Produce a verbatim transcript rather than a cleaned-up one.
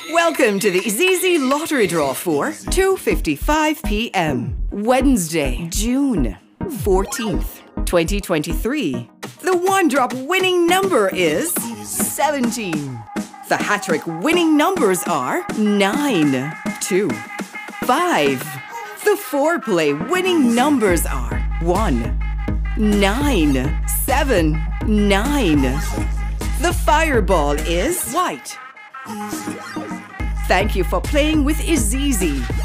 Welcome to the IZIZZI lottery draw for two fifty-five p m Wednesday, June fourteenth, twenty twenty-three. The one-drop winning number is seventeen. The HaTTrik winning numbers are nine, two, five. The four-play winning numbers are one, nine, seven, nine. The fireball is white. Thank you for playing with IZIZZI.